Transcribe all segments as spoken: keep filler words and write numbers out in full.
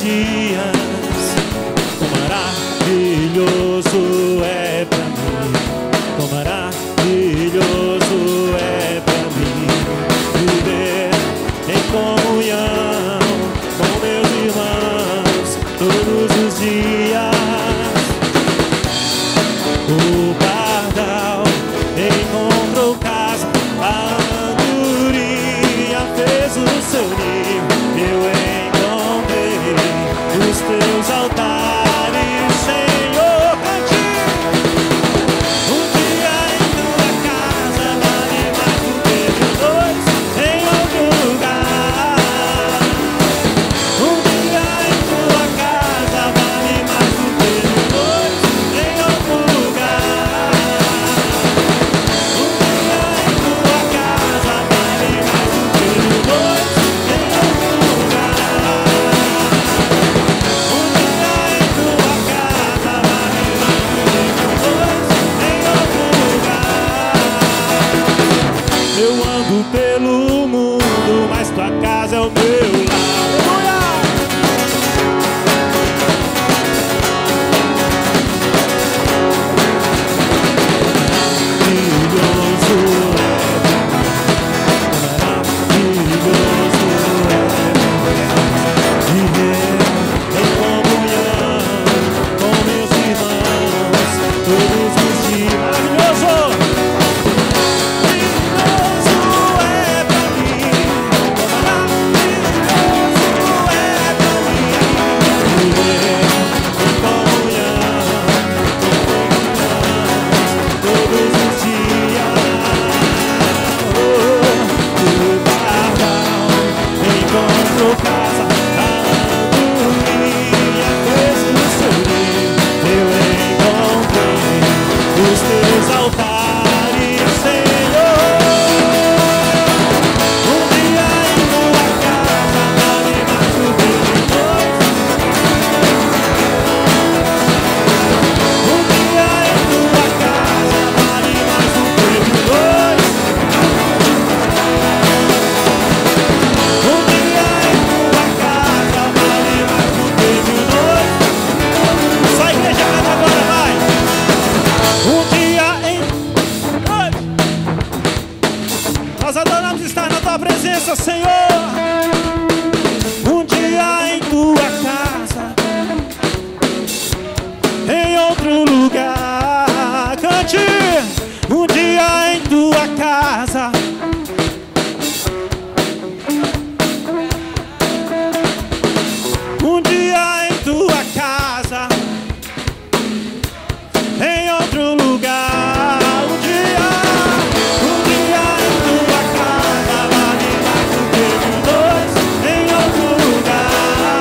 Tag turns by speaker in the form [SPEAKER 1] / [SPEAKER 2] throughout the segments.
[SPEAKER 1] dias. Quão maravilhoso é pra mim, quão maravilhoso é pra mim viver em comunhão com meus irmãos todos os dias. O pardal encontrou casa, a andorinha fez o seu ninho. Eu encontrei os teus altares, Senhor. Cante! Um dia em tua casa vale mais do que mil dois em outro lugar. Um dia em tua casa vale mais do que mil dois em outro lugar. Um dia em tua casa vale mais do que mil dois em outro lugar. Um dia em tua casa vale mais do que mil dois em outro lugar. Eu ando pelo mundo, mas tua casa é o meu lar. Maravilhoso é, maravilhoso é viver em comunhão com meus irmãos todos os dias. Maravilhoso! Maravilhoso é pra mim, maravilhoso é pra mim viver em comunhão com meus irmãos todos os dias. Oh, o pardal encontrou casa, a andorinha fez o seu ninho. Eu encontrei os teus altares, Senhor. Um dia em tua casa vale mais do que mil dois. Um dia em tua casa vale mais do que mil dois. Um dia em tua casa vale mais do que mil dois. Só a igreja canta agora, vai! Um dia em... Oi! Nós adoramos estar na tua presença, Senhor. Um dia em tua casa, em outro lugar. Cante! Um dia em tua casa, um dia em tua casa, em outro lugar. Um dia, um dia em tua casa vale mais do que mil dois em outro lugar.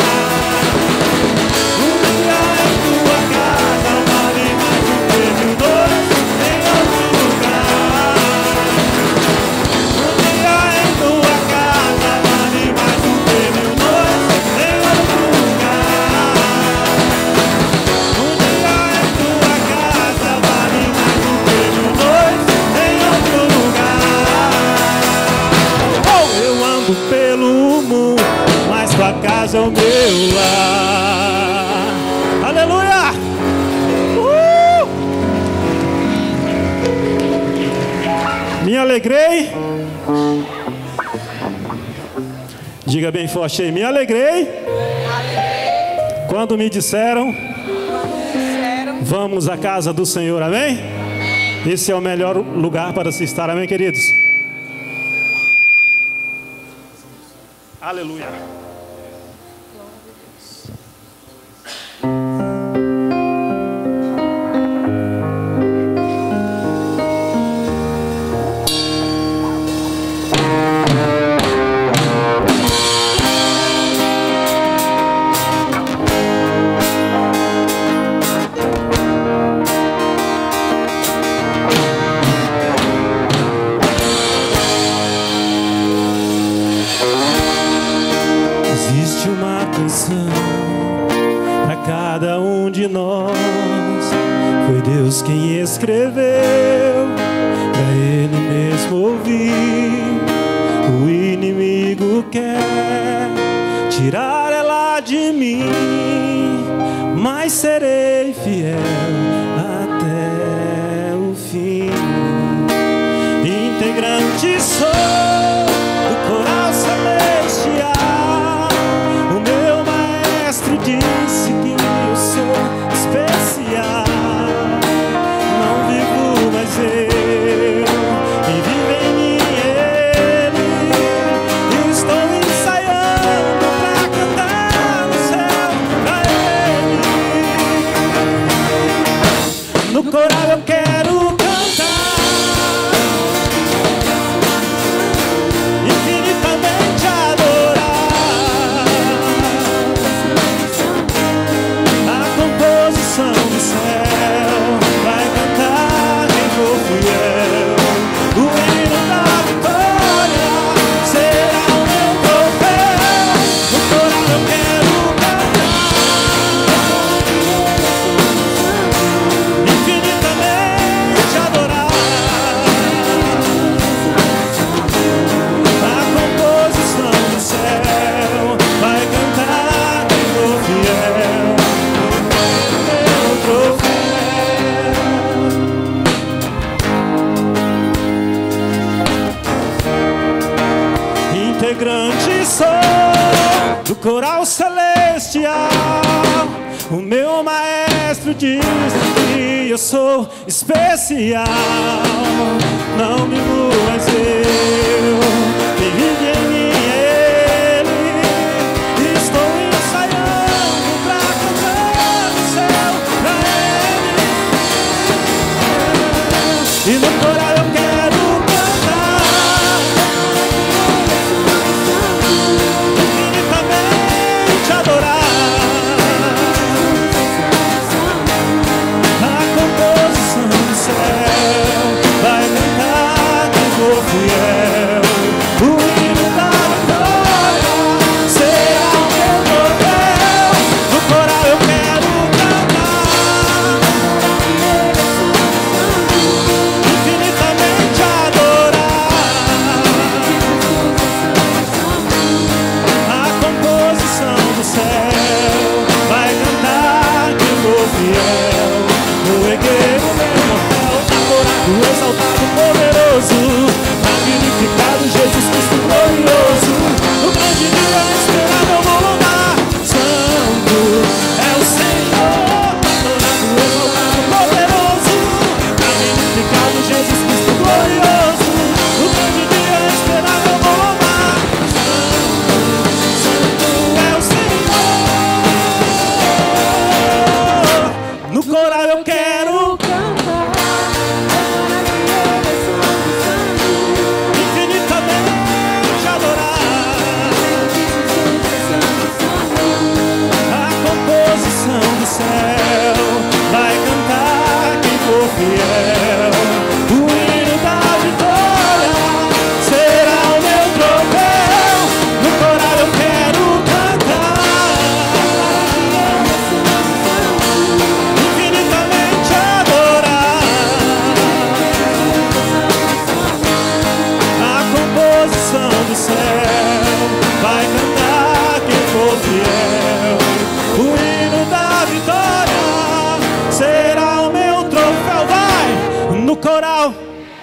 [SPEAKER 1] Um dia em tua casa vale mais do que mil dois em outro lugar. Um dia em tua casa vale mais do que mil dois em outro lugar. Um dia em tua casa vale mais do que mil dois em outro lugar. Oh, eu ando pelo mundo, mas tua casa é o meu lar. Aleluia! Uh! Me alegrei. Diga bem forte aí, me alegrei. Quando me disseram, vamos à casa do Senhor, amém? Esse é o melhor lugar para se estar, amém, queridos? Aleluia. Existe uma canção para cada um de nós. Foi Deus quem escreveu para Ele mesmo ouvir. O inimigo quer tirar ela de mim, Integrante sou do coral celestial. O meu maestro disse que eu sou especial. Não vivo mais eu, quem vive em mim é Ele. Estou ensaiando pra cantar no céu pra Ele. No coral eu quero integrante sou do coral celestial. O meu maestro diz que eu sou especial. Não me mais eu, quem vive em mim é Ele. Estou ensaiando pra cantar no céu pra Ele. E no coral eu quero magnificado Jesus Cristo glorioso. No grande dia esperar meu bom lugar. Santo é o Senhor, adorado, exaltado, poderoso. Magnificado Jesus Cristo glorioso. No grande dia esperar meu bom lugar. Santo, santo é o Senhor. No coral eu quero vai cantar quem for fiel. O hino da vitória será o meu troféu. No coral eu quero cantar, infinitamente adorar. A composição do céu vai cantar quem for fiel. O hino da vitória será o meu troféu. Vai no coral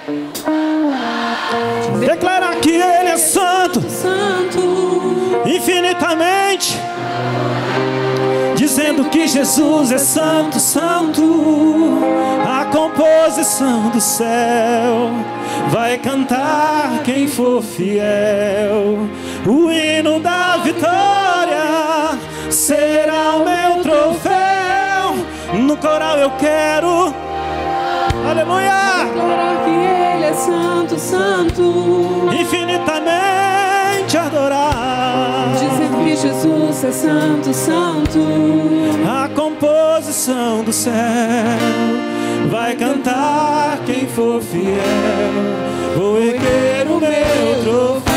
[SPEAKER 1] declarar que Ele é santo,
[SPEAKER 2] santo,
[SPEAKER 1] infinitamente, dizendo que Jesus é santo, santo. A composição do céu vai cantar quem for fiel. O hino da vitória será o meu troféu. No coral eu quero, aleluia,
[SPEAKER 2] declarar que Ele é santo, santo,
[SPEAKER 1] infinitamente adorar,
[SPEAKER 2] dizendo que Jesus é santo, santo.
[SPEAKER 1] A composição do céu vai cantar quem for fiel. Vou erguer o meu troféu.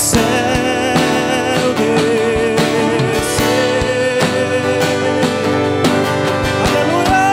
[SPEAKER 1] céu descer. Aleluia!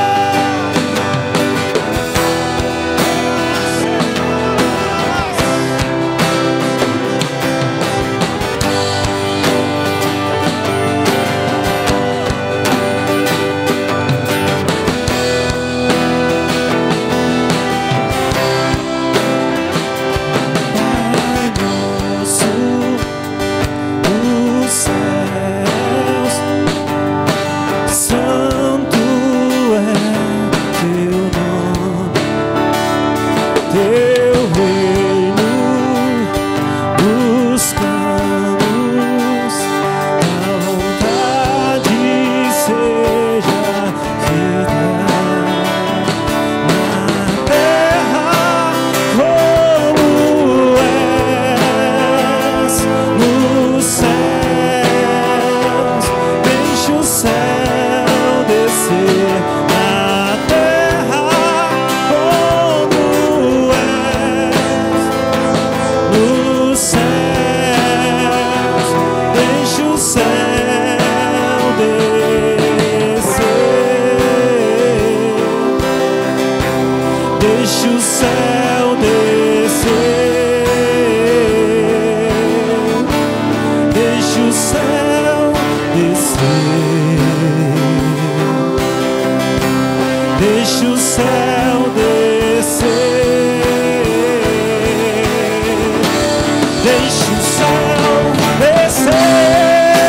[SPEAKER 1] Deixa o céu descer, deixa o céu descer, deixa o céu descer, deixa o céu descer.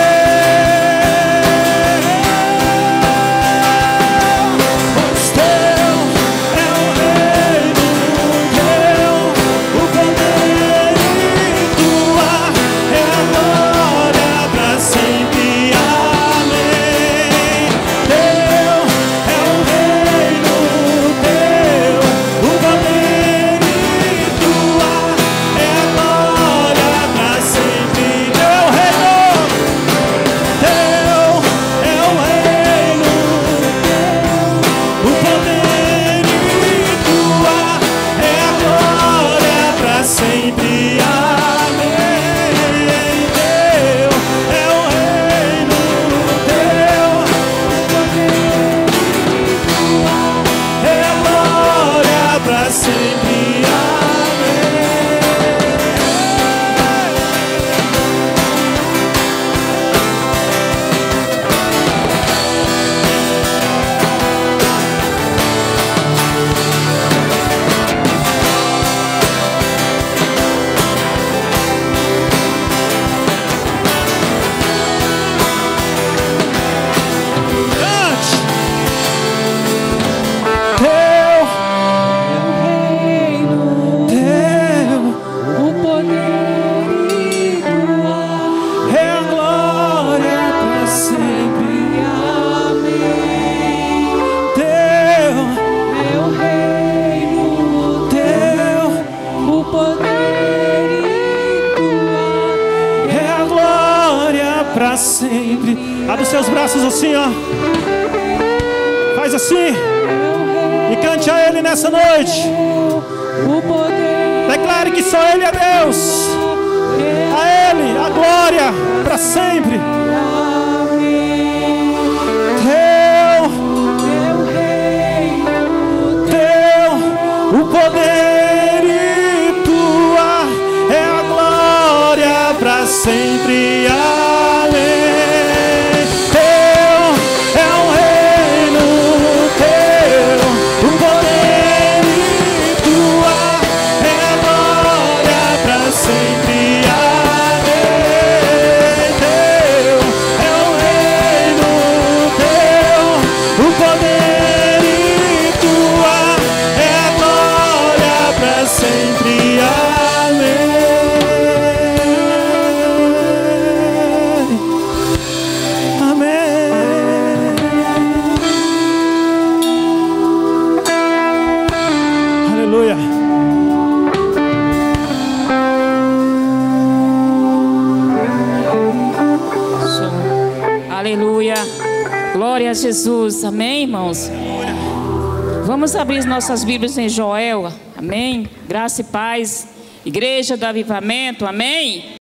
[SPEAKER 1] Para sempre. Abre os seus braços assim, ó. Faz assim e cante a Ele nessa noite. Declare que só Ele é Deus. A Ele a glória para sempre. Teu, teu o poder e tua é a glória para sempre.
[SPEAKER 2] Aleluia. Glória a Jesus. Amém, irmãos? Vamos abrir nossas Bíblias em Joel. Amém. Graça e paz. Igreja do Avivamento. Amém.